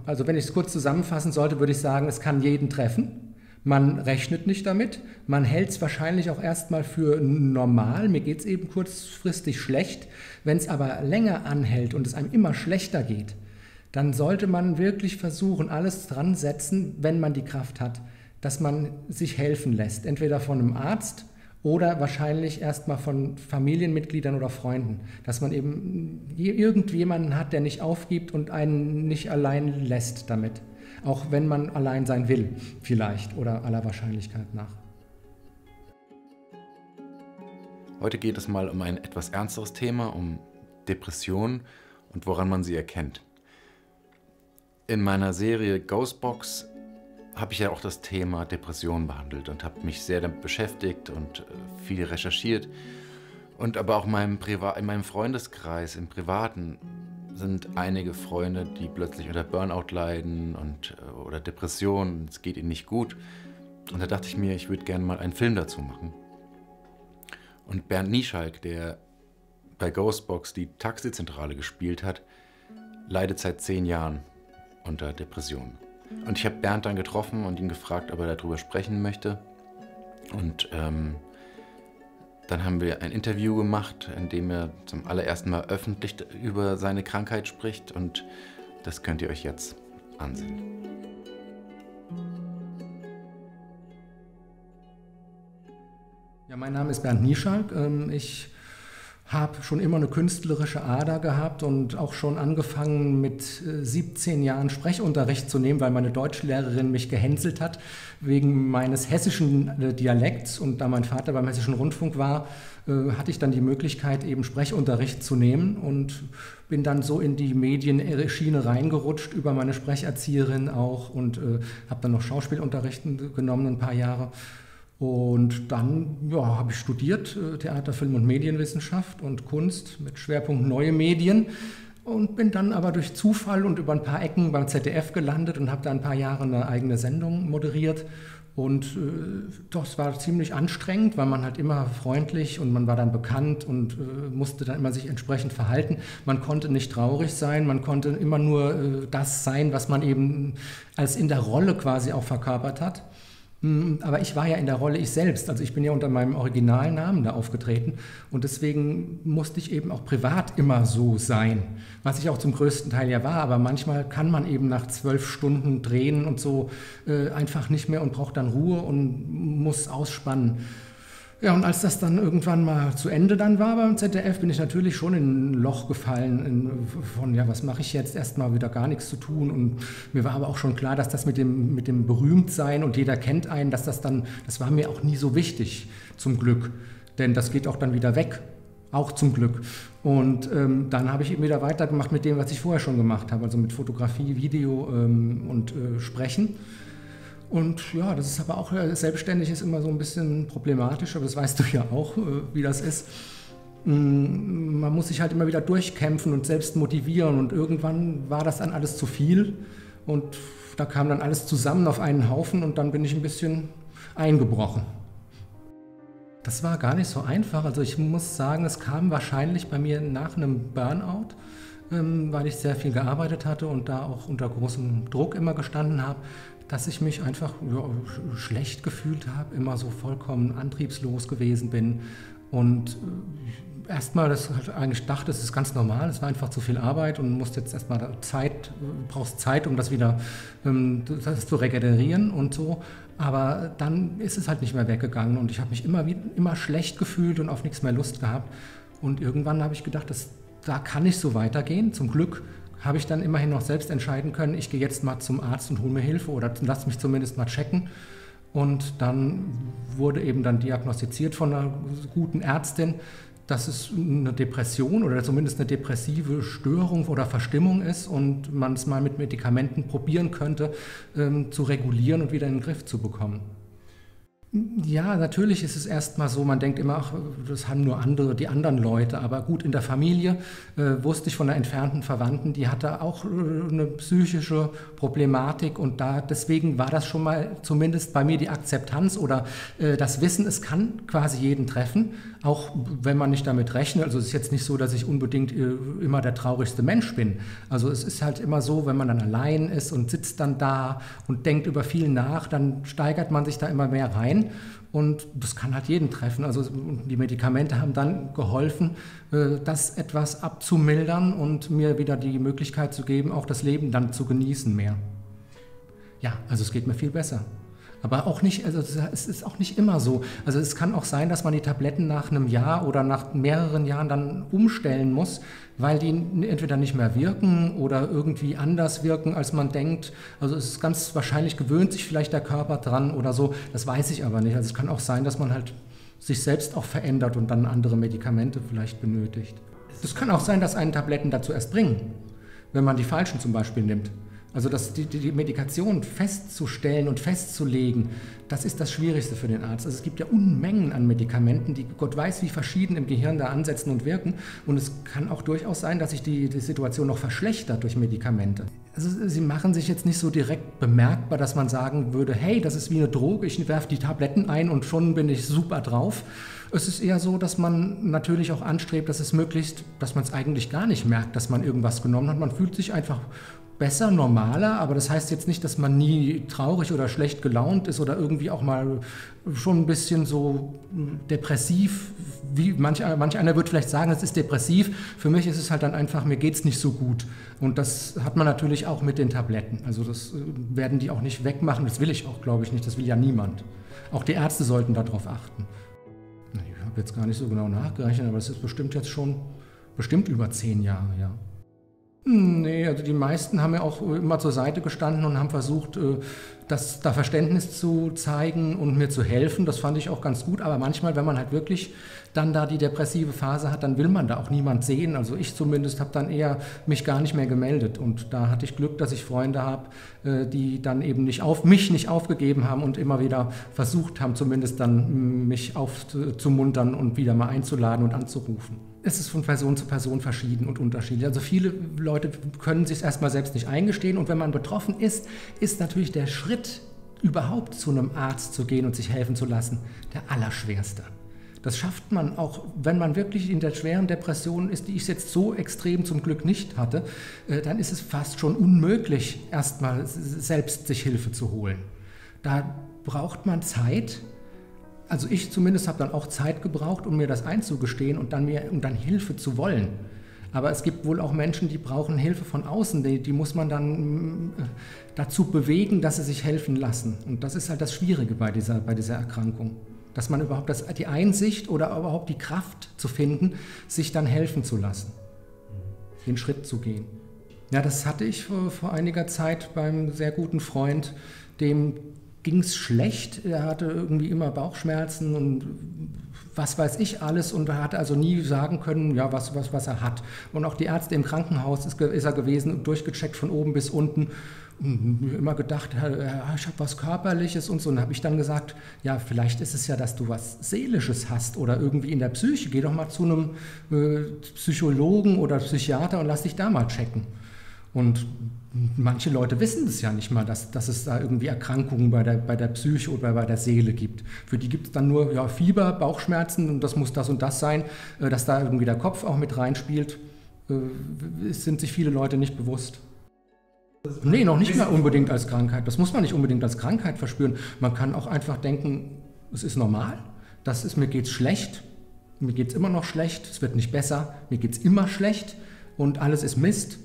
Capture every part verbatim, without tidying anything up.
Also wenn ich es kurz zusammenfassen sollte, würde ich sagen, es kann jeden treffen. Man rechnet nicht damit. Man hält es wahrscheinlich auch erstmal für normal. Mir geht es eben kurzfristig schlecht. Wenn es aber länger anhält und es einem immer schlechter geht, dann sollte man wirklich versuchen, alles dran setzen, wenn man die Kraft hat, dass man sich helfen lässt. Entweder von einem Arzt oder wahrscheinlich erstmal von Familienmitgliedern oder Freunden. Dass man eben irgendjemanden hat, der nicht aufgibt und einen nicht allein lässt damit. Auch wenn man allein sein will, vielleicht, oder aller Wahrscheinlichkeit nach. Heute geht es mal um ein etwas ernsteres Thema, um Depressionen und woran man sie erkennt. In meiner Serie Ghostbox habe ich ja auch das Thema Depression behandelt und habe mich sehr damit beschäftigt und viel recherchiert. Und aber auch in meinem, Priva- in meinem Freundeskreis, im Privaten, sind einige Freunde, die plötzlich unter Burnout leiden und, oder Depressionen, es geht ihnen nicht gut. Und da dachte ich mir, ich würde gerne mal einen Film dazu machen. Und Bernd Nieschalk, der bei Ghostbox die Taxizentrale gespielt hat, leidet seit zehn Jahren unter Depressionen. Und ich habe Bernd dann getroffen und ihn gefragt, ob er darüber sprechen möchte. Und ähm, dann haben wir ein Interview gemacht, in dem er zum allerersten Mal öffentlich über seine Krankheit spricht. Und das könnt ihr euch jetzt ansehen. Ja, mein Name ist Bernd Nieschalk. Ich habe schon immer eine künstlerische Ader gehabt und auch schon angefangen mit siebzehn Jahren Sprechunterricht zu nehmen, weil meine Deutschlehrerin mich gehänselt hat wegen meines hessischen Dialekts. Und da mein Vater beim Hessischen Rundfunk war, hatte ich dann die Möglichkeit, eben Sprechunterricht zu nehmen und bin dann so in die Medienschiene reingerutscht über meine Sprecherzieherin auch und habe dann noch Schauspielunterricht genommen ein paar Jahre. Und dann ja, habe ich studiert, Theater, Film und Medienwissenschaft und Kunst mit Schwerpunkt Neue Medien und bin dann aber durch Zufall und über ein paar Ecken beim Z D F gelandet und habe da ein paar Jahre eine eigene Sendung moderiert. Und äh, das war ziemlich anstrengend, weil man halt immer freundlich und man war dann bekannt und äh, musste dann immer sich entsprechend verhalten. Man konnte nicht traurig sein, man konnte immer nur äh, das sein, was man eben als in der Rolle quasi auch verkörpert hat. Aber ich war ja in der Rolle ich selbst, also ich bin ja unter meinem originalen Namen da aufgetreten und deswegen musste ich eben auch privat immer so sein, was ich auch zum größten Teil ja war, aber manchmal kann man eben nach zwölf Stunden drehen und so äh, einfach nicht mehr und braucht dann Ruhe und muss ausspannen. Ja, und als das dann irgendwann mal zu Ende dann war beim Z D F, bin ich natürlich schon in ein Loch gefallen in, von, ja, was mache ich jetzt, erstmal wieder gar nichts zu tun. Und mir war aber auch schon klar, dass das mit dem, mit dem Berühmtsein und jeder kennt einen, dass das dann, das war mir auch nie so wichtig, zum Glück. Denn das geht auch dann wieder weg, auch zum Glück. Und ähm, dann habe ich eben wieder weitergemacht mit dem, was ich vorher schon gemacht habe, also mit Fotografie, Video ähm, und äh, Sprechen. Und ja, das ist aber auch, selbstständig ist immer so ein bisschen problematisch, aber das weißt du ja auch, wie das ist. Man muss sich halt immer wieder durchkämpfen und selbst motivieren und irgendwann war das dann alles zu viel und da kam dann alles zusammen auf einen Haufen und dann bin ich ein bisschen eingebrochen. Das war gar nicht so einfach, also ich muss sagen, es kam wahrscheinlich bei mir nach einem Burnout, weil ich sehr viel gearbeitet hatte und da auch unter großem Druck immer gestanden habe, dass ich mich einfach ja, schlecht gefühlt habe, immer so vollkommen antriebslos gewesen bin und äh, erstmal das halt eigentlich dachte, das ist ganz normal, es war einfach zu viel Arbeit und musst jetzt erstmal Zeit, brauchst Zeit, um das wieder ähm, das zu regenerieren und so, aber dann ist es halt nicht mehr weggegangen und ich habe mich immer, immer schlecht gefühlt und auf nichts mehr Lust gehabt und irgendwann habe ich gedacht, das, da kann nicht so weitergehen, zum Glück habe ich dann immerhin noch selbst entscheiden können, ich gehe jetzt mal zum Arzt und hole mir Hilfe oder lass mich zumindest mal checken. Und dann wurde eben dann diagnostiziert von einer guten Ärztin, dass es eine Depression oder zumindest eine depressive Störung oder Verstimmung ist und man es mal mit Medikamenten probieren könnte, ähm, zu regulieren und wieder in den Griff zu bekommen. Ja, natürlich ist es erstmal so, man denkt immer, ach, das haben nur andere, die anderen Leute. Aber gut, in der Familie äh, wusste ich von einer entfernten Verwandten, die hatte auch äh, eine psychische Problematik und da deswegen war das schon mal zumindest bei mir die Akzeptanz oder äh, das Wissen, es kann quasi jeden treffen, auch wenn man nicht damit rechnet. Also es ist jetzt nicht so, dass ich unbedingt äh, immer der traurigste Mensch bin. Also es ist halt immer so, wenn man dann allein ist und sitzt dann da und denkt über viel nach, dann steigert man sich da immer mehr rein. Und das kann halt jeden treffen. Also die Medikamente haben dann geholfen, das etwas abzumildern und mir wieder die Möglichkeit zu geben, auch das Leben dann zu genießen mehr. Ja, also es geht mir viel besser. Aber auch nicht, also es ist auch nicht immer so. Also es kann auch sein, dass man die Tabletten nach einem Jahr oder nach mehreren Jahren dann umstellen muss, weil die entweder nicht mehr wirken oder irgendwie anders wirken, als man denkt. Also es ist ganz wahrscheinlich, gewöhnt sich vielleicht der Körper dran oder so. Das weiß ich aber nicht. Also es kann auch sein, dass man halt sich selbst auch verändert und dann andere Medikamente vielleicht benötigt. Es kann auch sein, dass einen Tabletten dazu erst bringen, wenn man die falschen zum Beispiel nimmt. Also das, die, die Medikation festzustellen und festzulegen, das ist das Schwierigste für den Arzt. Also es gibt ja Unmengen an Medikamenten, die Gott weiß, wie verschieden im Gehirn da ansetzen und wirken. Und es kann auch durchaus sein, dass sich die, die Situation noch verschlechtert durch Medikamente. Also sie machen sich jetzt nicht so direkt bemerkbar, dass man sagen würde, hey, das ist wie eine Droge, ich werfe die Tabletten ein und schon bin ich super drauf. Es ist eher so, dass man natürlich auch anstrebt, dass es möglichst, dass man es eigentlich gar nicht merkt, dass man irgendwas genommen hat. Man fühlt sich einfach besser, normaler, aber das heißt jetzt nicht, dass man nie traurig oder schlecht gelaunt ist oder irgendwie auch mal schon ein bisschen so depressiv, wie manch, manch einer wird vielleicht sagen, es ist depressiv. Für mich ist es halt dann einfach, mir geht es nicht so gut. Und das hat man natürlich auch mit den Tabletten. Also das werden die auch nicht wegmachen, das will ich auch, glaube ich, nicht, das will ja niemand. Auch die Ärzte sollten darauf achten. Ich habe jetzt gar nicht so genau nachgerechnet, aber das ist bestimmt jetzt schon, bestimmt über zehn Jahre, ja. Nee, also die meisten haben ja auch immer zur Seite gestanden und haben versucht, das, da Verständnis zu zeigen und mir zu helfen. Das fand ich auch ganz gut, aber manchmal, wenn man halt wirklich dann da die depressive Phase hat, dann will man da auch niemand sehen. Also ich zumindest habe dann eher mich gar nicht mehr gemeldet und da hatte ich Glück, dass ich Freunde habe, die dann eben nicht auf mich nicht aufgegeben haben und immer wieder versucht haben, zumindest dann mich aufzumuntern und wieder mal einzuladen und anzurufen. Es ist von Person zu Person verschieden und unterschiedlich. Also viele Leute können sich es erstmal selbst nicht eingestehen und wenn man betroffen ist, ist natürlich der Schritt, überhaupt zu einem Arzt zu gehen und sich helfen zu lassen, der allerschwerste. Das schafft man auch, wenn man wirklich in der schweren Depression ist, die ich jetzt so extrem zum Glück nicht hatte, dann ist es fast schon unmöglich, erstmal selbst sich Hilfe zu holen. Da braucht man Zeit. Also ich zumindest habe dann auch Zeit gebraucht, um mir das einzugestehen und dann, mir, um dann Hilfe zu wollen. Aber es gibt wohl auch Menschen, die brauchen Hilfe von außen, die, die muss man dann äh, dazu bewegen, dass sie sich helfen lassen. Und das ist halt das Schwierige bei dieser, bei dieser Erkrankung. Dass man überhaupt das, die Einsicht oder überhaupt die Kraft zu finden, sich dann helfen zu lassen, den Schritt zu gehen. Ja, das hatte ich vor, vor einiger Zeit beim sehr guten Freund, dem ging es schlecht, er hatte irgendwie immer Bauchschmerzen und was weiß ich alles und er hatte also nie sagen können, ja, was, was, was er hat. Und auch die Ärzte im Krankenhaus ist, ist er gewesen, durchgecheckt von oben bis unten. Und mir immer gedacht, ja, ich habe was Körperliches und so. Und habe ich dann gesagt, ja, vielleicht ist es ja, dass du was Seelisches hast oder irgendwie in der Psyche. Geh doch mal zu einem äh, Psychologen oder Psychiater und lass dich da mal checken. Und manche Leute wissen es ja nicht mal, dass, dass es da irgendwie Erkrankungen bei der, bei der Psyche oder bei der Seele gibt. Für die gibt es dann nur ja, Fieber, Bauchschmerzen und das muss das und das sein, äh, dass da irgendwie der Kopf auch mit reinspielt. Äh, sind sich viele Leute nicht bewusst. Nee, noch nicht mal unbedingt als Krankheit. Das muss man nicht unbedingt als Krankheit verspüren. Man kann auch einfach denken, es ist normal, das ist, mir geht's schlecht, mir geht's immer noch schlecht, es wird nicht besser, mir geht's immer schlecht und alles ist Mist.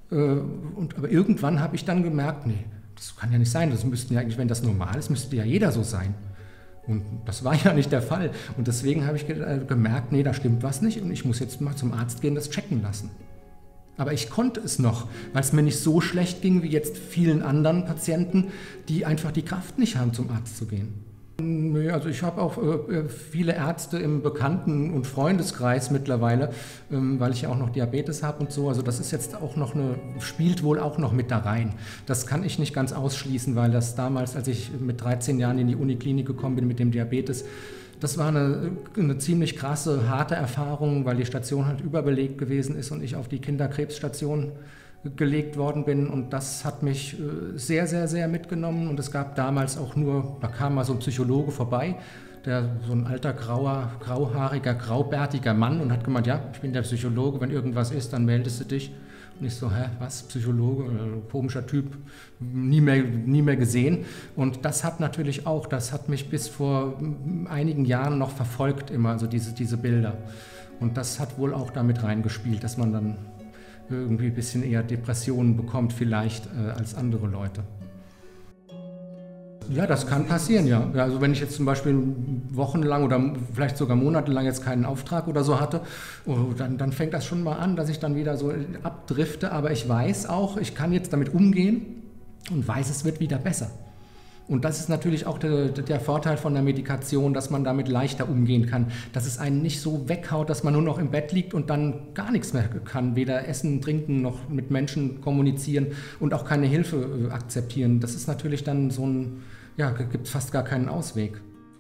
Und, aber irgendwann habe ich dann gemerkt, nee, das kann ja nicht sein, das müssten ja eigentlich, wenn das normal ist, müsste ja jeder so sein. Und das war ja nicht der Fall. Und deswegen habe ich gemerkt, nee, da stimmt was nicht und ich muss jetzt mal zum Arzt gehen, das checken lassen. Aber ich konnte es noch, weil es mir nicht so schlecht ging wie jetzt vielen anderen Patienten, die einfach die Kraft nicht haben, zum Arzt zu gehen. Nee, also ich habe auch äh, viele Ärzte im Bekannten- und Freundeskreis mittlerweile, ähm, weil ich ja auch noch Diabetes habe und so. Also das ist jetzt auch noch eine, spielt wohl auch noch mit da rein. Das kann ich nicht ganz ausschließen, weil das damals, als ich mit dreizehn Jahren in die Uniklinik gekommen bin mit dem Diabetes, das war eine, eine ziemlich krasse, harte Erfahrung, weil die Station halt überbelegt gewesen ist und ich auf die Kinderkrebsstation gelegt worden bin, und das hat mich sehr, sehr, sehr mitgenommen. Und es gab damals auch nur, da kam mal so ein Psychologe vorbei, der so ein alter, grauer, grauhaariger, graubärtiger Mann, und hat gemeint, ja, ich bin der Psychologe, wenn irgendwas ist, dann meldest du dich. Und ich so, hä, was, Psychologe, komischer Typ, nie mehr, nie mehr gesehen. Und das hat natürlich auch, das hat mich bis vor einigen Jahren noch verfolgt immer, also diese, diese Bilder. Und das hat wohl auch damit reingespielt, dass man dann irgendwie ein bisschen eher Depressionen bekommt vielleicht äh, als andere Leute. Ja, das kann passieren, ja. Also wenn ich jetzt zum Beispiel wochenlang oder vielleicht sogar monatelang jetzt keinen Auftrag oder so hatte, oh, dann, dann fängt das schon mal an, dass ich dann wieder so abdrifte. Aber ich weiß auch, ich kann jetzt damit umgehen und weiß, es wird wieder besser. Und das ist natürlich auch der, der Vorteil von der Medikation, dass man damit leichter umgehen kann, dass es einen nicht so weghaut, dass man nur noch im Bett liegt und dann gar nichts mehr kann, weder essen, trinken noch mit Menschen kommunizieren und auch keine Hilfe akzeptieren. Das ist natürlich dann so ein, ja, gibt fast gar keinen Ausweg.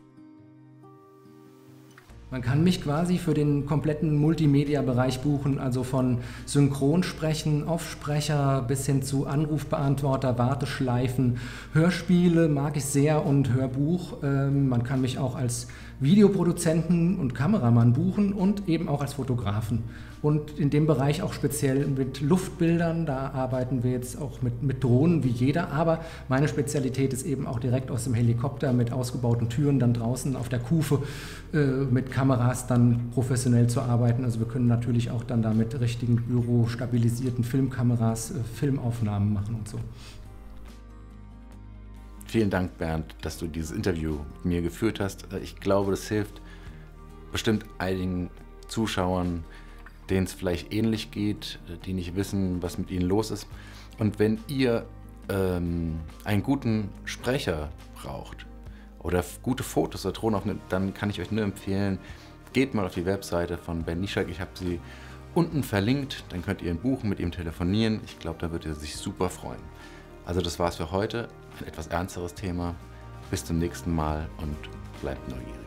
Man kann mich quasi für den kompletten Multimedia-Bereich buchen, also von Synchronsprechen, Offsprecher bis hin zu Anrufbeantworter, Warteschleifen, Hörspiele mag ich sehr und Hörbuch. Ähm, man kann mich auch als Videoproduzenten und Kameramann buchen und eben auch als Fotografen. Und in dem Bereich auch speziell mit Luftbildern, da arbeiten wir jetzt auch mit, mit Drohnen wie jeder, aber meine Spezialität ist eben auch direkt aus dem Helikopter mit ausgebauten Türen dann draußen auf der Kufe äh, mit Kameras dann professionell zu arbeiten. Also wir können natürlich auch dann da mit richtigen bürostabilisierten Filmkameras äh, Filmaufnahmen machen und so. Vielen Dank, Bernd, dass du dieses Interview mit mir geführt hast. Ich glaube, das hilft bestimmt einigen Zuschauern, denen es vielleicht ähnlich geht, die nicht wissen, was mit ihnen los ist. Und wenn ihr ähm, einen guten Sprecher braucht oder gute Fotos oder Tonaufnahmen, dann kann ich euch nur empfehlen, geht mal auf die Webseite von Bernd Nieschalk. Ich habe sie unten verlinkt, dann könnt ihr ihn buchen, mit ihm telefonieren. Ich glaube, da wird er sich super freuen. Also das war's für heute. Ein etwas ernsteres Thema. Bis zum nächsten Mal und bleibt neugierig.